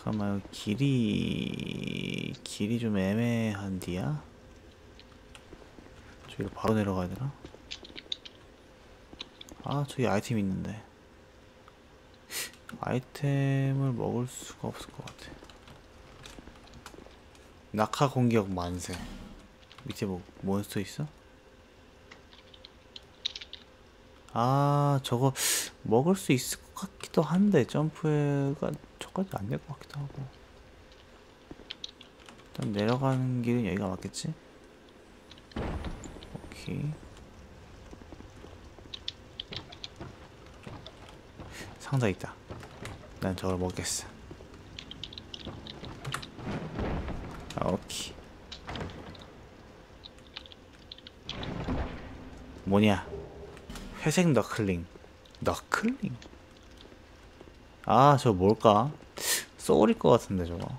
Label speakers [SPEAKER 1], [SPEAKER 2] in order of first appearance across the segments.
[SPEAKER 1] 잠깐만, 길이 좀 애매한디야? 저기로 바로 내려가야 되나? 아, 저기 아이템 있는데. 아이템을 먹을 수가 없을 것 같아. 낙하 공격 만세. 밑에 뭐 몬스터 있어? 아, 저거 먹을 수 있을 것 같기도 한데 점프가 저까지 안 될 것 같기도 하고. 일단 내려가는 길은 여기가 맞겠지? 오케이. 상자 있다. 난 저걸 먹겠어. 아, 오케이. 뭐냐? 회색 너클링. 너클링? 아, 저거 뭘까? 소울일 것 같은데 저거.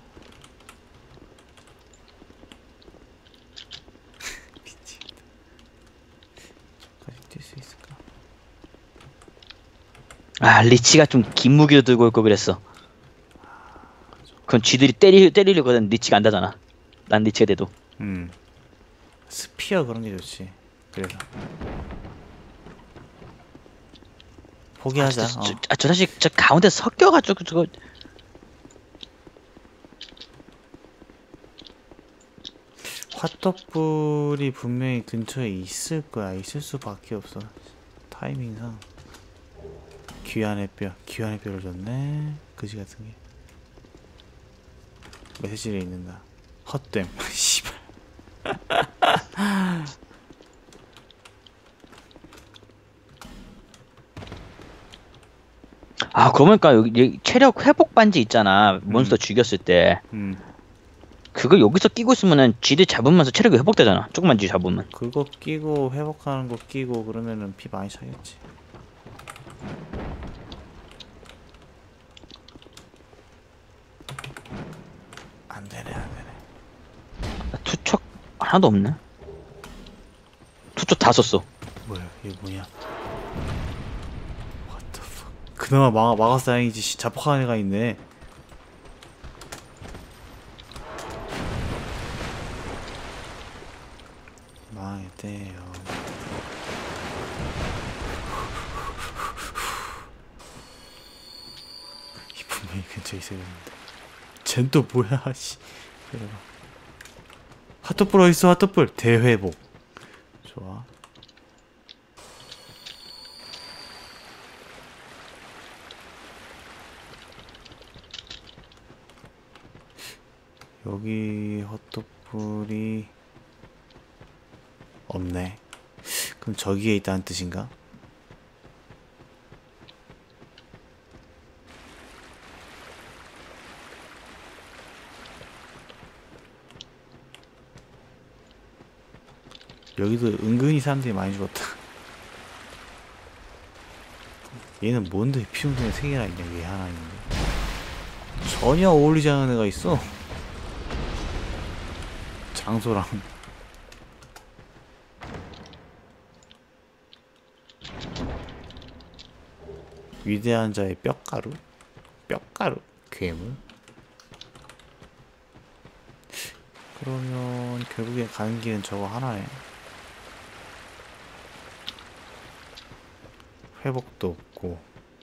[SPEAKER 1] 미치겠다. 저까지 뛸 수 있을까?
[SPEAKER 2] 아, 리치가 좀 긴 무기로 들고 올 걸 그랬어. 그건 쥐들이 때리려거든. 리치가 안 다잖아. 난 리치가 돼도.
[SPEAKER 1] 스피어 그런 게 좋지. 그래서 포기하자.
[SPEAKER 2] 저 자식 저 가운데 섞여가지고 저거.
[SPEAKER 1] 화떡불이 분명히 근처에 있을 거야. 있을 수밖에 없어. 타이밍상. 귀환의 뼈를 줬네. 그지 같은 게. 메시지를 읽는다. 헛됨. 씨발.
[SPEAKER 2] 아, 그러니까 여기 체력 회복 반지 있잖아. 몬스터
[SPEAKER 1] 음,
[SPEAKER 2] 죽였을 때.
[SPEAKER 1] 음.
[SPEAKER 2] 그거 여기서 끼고 있으면은 쥐들 잡으면서 체력이 회복되잖아. 조금만 쥐 잡으면.
[SPEAKER 1] 그거 끼고 회복하는 거 끼고 그러면은 피 많이 차겠지. 안 되네, 안 되네.
[SPEAKER 2] 투척 하나도 없네. 투척 다 썼어.
[SPEAKER 1] 뭐야, 이게 뭐냐? What the fuck? 그나마 막아서 다행이지. 자폭하는 애가 있네. 망했대요. 이 분명히 근처에 있어야 되는데. 쟨 또 뭐야, 씨. 이러봐. 핫도불 어딨어, 핫도불. 대회복. 좋아. 여기 핫도불이 없네. 그럼 저기에 있다는 뜻인가? 여기도 은근히 사람들이 많이 죽었다. 얘는 뭔데 피용통에 3개나 있냐? 얘 하나 있는데 전혀 어울리지 않은 애가 있어. 장소랑. 위대한 자의 뼈가루? 뼈가루? 괴물? 그러면 결국에 가는 길은 저거 하나네. 회복도 없고.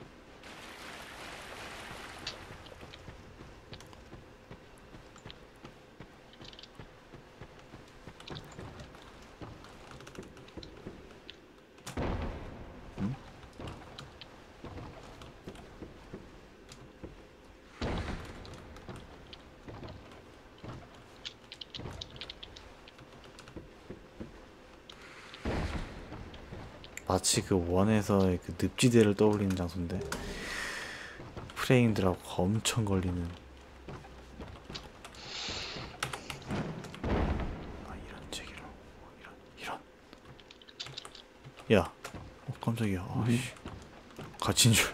[SPEAKER 1] 마치 그 원에서의 그 늪지대를 떠올리는 장소인데 프레임들하고 엄청 걸리는. 아, 이런 제기로. 이런. 야, 깜짝이야. 아씨, 갇힌 줄.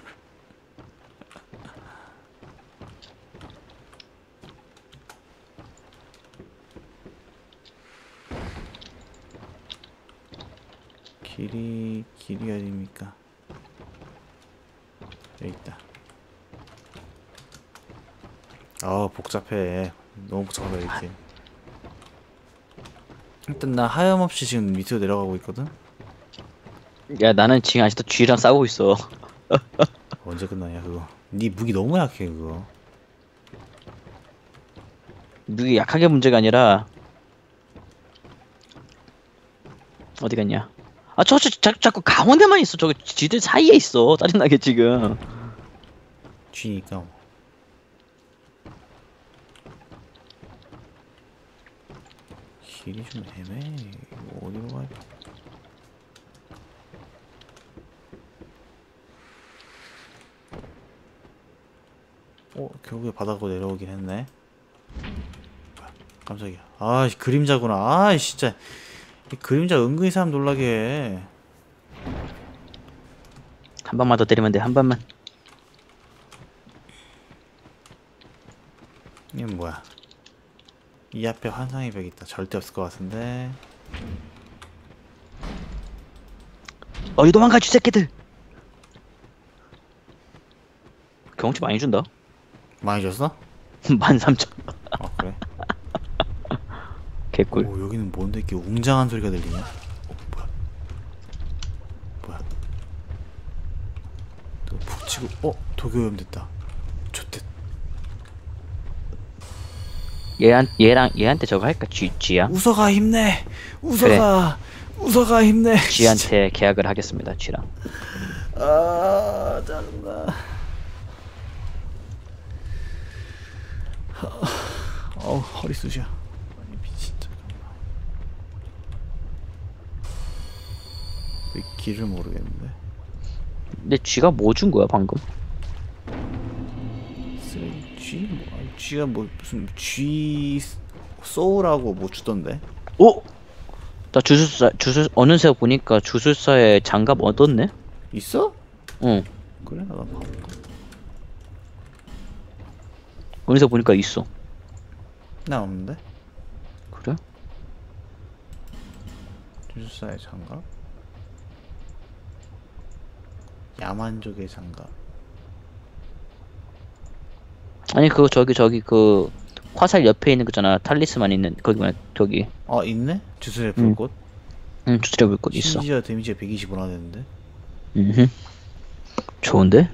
[SPEAKER 1] 길이 어딥니까? 여기 있다. 아 복잡해. 너무 복잡하다 이렇게. 일단 나 하염없이 지금 밑으로 내려가고 있거든.
[SPEAKER 2] 야 나는 지금 아직도 쥐랑 싸우고 있어.
[SPEAKER 1] 언제 끝나냐 그거. 네 무기 너무 약해 그거.
[SPEAKER 2] 무기 약한 게 문제가 아니라 어디 갔냐? 아 저 자꾸 가운데만 있어. 저기 쥐들 사이에 있어. 짜증나게 지금.
[SPEAKER 1] 쥐니까 뭐. 길이 좀 애매해. 이거 어디로 가야 돼? 결국에 바닥으로 내려오긴 했네. 뭐야, 깜짝이야. 아, 그림자구나. 아, 진짜. 이 그림자 은근히 사람 놀라게 해.
[SPEAKER 2] 한 번만 더 때리면 돼. 한 번만.
[SPEAKER 1] 이건 뭐야? 이 앞에 환상의 벽 있다. 절대 없을 것 같은데.
[SPEAKER 2] 어이 도망가 쥐 새끼들. 경험치 많이 준다.
[SPEAKER 1] 많이 줬어?
[SPEAKER 2] 13,000.
[SPEAKER 1] 그래?
[SPEAKER 2] 개꿀.
[SPEAKER 1] 오, 여기는 뭔데 이렇게 웅장한 소리가 들리냐? 뭐야? 뭐야? 또 푹 치고, 도교염 됐다. 좋댔.
[SPEAKER 2] 얘한테 저거 할까? 쥐야?
[SPEAKER 1] 웃어가 힘내. 웃어가. 웃어가 힘내.
[SPEAKER 2] 쥐한테 계약을 하겠습니다. 쥐랑.
[SPEAKER 1] 아, 짜증나. 허리 쑤셔. 아니 미친 잠깐만. 왜 길을 모르겠는데.
[SPEAKER 2] 근데 쥐가 뭐 준 거야 방금?
[SPEAKER 1] 쓰레기 쥐? 쥐가 뭐 무슨 쥐 소울하고 뭐 주던데?
[SPEAKER 2] 오! 나 주술 어느새 보니까 주술사에 장갑 얻었네?
[SPEAKER 1] 있어?
[SPEAKER 2] 응.
[SPEAKER 1] 그래 나가 봐볼까.
[SPEAKER 2] 어느새 보니까 있어.
[SPEAKER 1] 나 없는데?
[SPEAKER 2] 그래?
[SPEAKER 1] 주술사의 장갑? 야만족의 장갑.
[SPEAKER 2] 아니 그거 저기 그 화살 옆에 있는 거잖아. 탈리스만 있는 거기 뭐야 저기.
[SPEAKER 1] 있네? 주술의 불꽃?
[SPEAKER 2] 응 주술의 불꽃 있어.
[SPEAKER 1] 심지어 데미지가 125나 되는데?
[SPEAKER 2] 좋은데?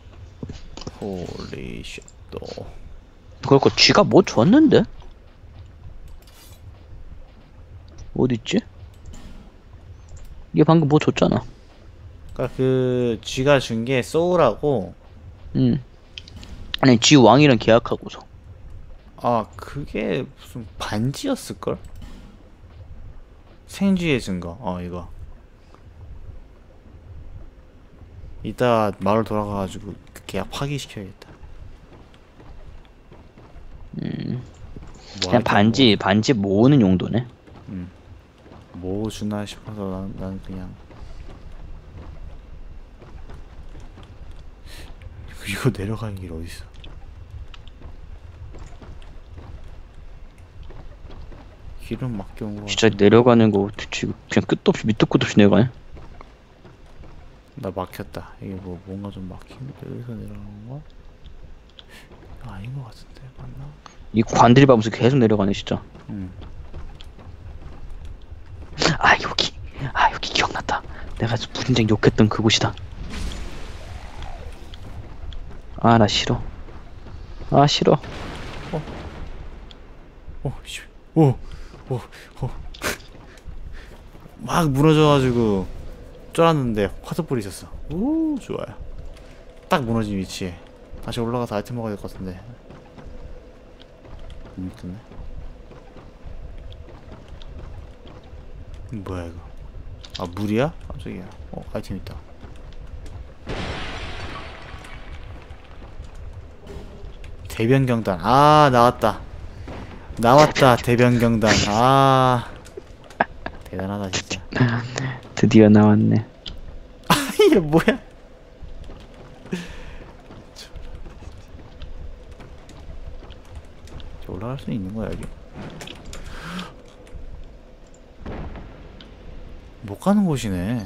[SPEAKER 1] 홀리 쉣 또.
[SPEAKER 2] 그러니까 쥐가 뭐 줬는데? 어딨지? 얘 방금 뭐 줬잖아.
[SPEAKER 1] 그니까 그 쥐가 준 게 소울하고.
[SPEAKER 2] 아니 쥐 왕이랑 계약하고서.
[SPEAKER 1] 그게 무슨 반지였을걸? 생쥐의 증거. 이거 이따 마을 돌아가가지고 그 계약 파기시켜야겠다.
[SPEAKER 2] 그냥 반지 모으는 용도네.
[SPEAKER 1] 뭐 주나 싶어서 난 그냥 이거 내려가는 길 어딨어? 길은 막게 온 거 같아.
[SPEAKER 2] 진짜 내려가는 거 지금 그냥 끝도 없이 밑도 끝도 없이 내려가네.
[SPEAKER 1] 나 막혔다. 이게 뭐 뭔가 좀 막히는데 여기서 내려가는 건가? 이거 아닌 것 같은데 맞나?
[SPEAKER 2] 이 관들이 봐면서 계속 내려가네 진짜. 여기 기억났다. 내가 무진장 욕했던 그곳이다. 나 싫어. 싫어.
[SPEAKER 1] 씨. 막 무너져가지고 쫄았는데 화살불이 있었어. 오, 좋아요. 딱 무너진 위치에 다시 올라가서 아이템 먹어야 될 것 같은데. 못 먹겠네. 뭐야 이거? 물이야? 깜짝이야. 아이템 있다. 대변경단. 나왔다. 대변경단. 대단하다 진짜.
[SPEAKER 2] 드디어 나왔네.
[SPEAKER 1] 이게 뭐야? 저 올라갈 수 있는 거야 여기? 못 가는 곳이네.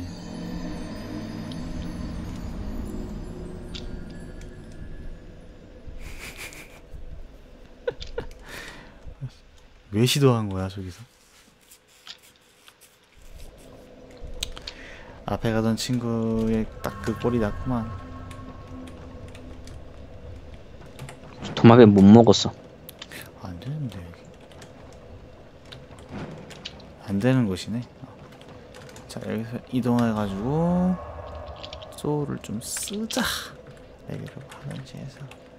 [SPEAKER 1] 왜 시도한 거야 저기서? 앞에 가던 친구의 딱 그 꼴이 났구만.
[SPEAKER 2] 도마뱀 못 먹었어.
[SPEAKER 1] 안 되는데 여기. 안 되는 곳이네. 자 여기서 이동해가지고 소울을 좀 쓰자. 레벨업 하는지 해서.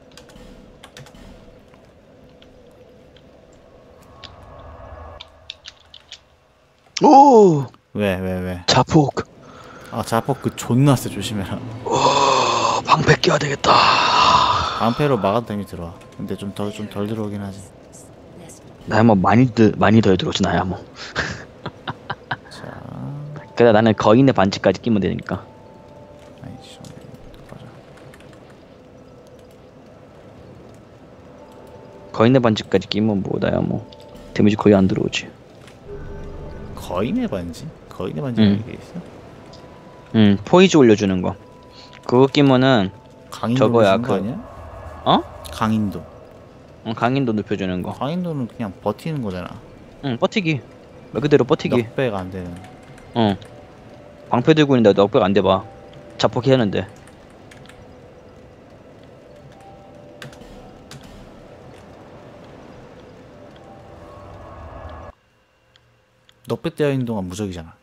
[SPEAKER 2] 오!
[SPEAKER 1] 왜?
[SPEAKER 2] 자폭.
[SPEAKER 1] 아 자폭 그 존나 세. 조심해라.
[SPEAKER 2] 방패 껴야 되겠다.
[SPEAKER 1] 방패로 막아도 데미 들어와. 근데 좀 덜 들어오긴 하지.
[SPEAKER 2] 나야 뭐 많이 더 들어오지 나야 뭐.
[SPEAKER 1] 자,
[SPEAKER 2] 그래 나는 거인의 반지까지 끼면 되니까.
[SPEAKER 1] 아이씨, 가자.
[SPEAKER 2] 거인의 반지까지 끼면 뭐 나야 뭐 데미지 거의 안 들어오지.
[SPEAKER 1] 거인의 반지? 거인의 반지가 이게 있어?
[SPEAKER 2] 포이즈 올려주는 거. 그거 끼면은
[SPEAKER 1] 강인도
[SPEAKER 2] 저거야,
[SPEAKER 1] 거
[SPEAKER 2] 그-
[SPEAKER 1] 아니야?
[SPEAKER 2] 어?
[SPEAKER 1] 강인도.
[SPEAKER 2] 강인도 높여주는 거.
[SPEAKER 1] 강인도는 그냥 버티는 거잖아.
[SPEAKER 2] 응, 버티기. 말 그대로 버티기.
[SPEAKER 1] 넉배가 안 되는.
[SPEAKER 2] 응. 방패 들고 있는데 넉백 안 돼봐. 자폭 해야 하는데.
[SPEAKER 1] 넉배 되어 있는 동안 무적이잖아.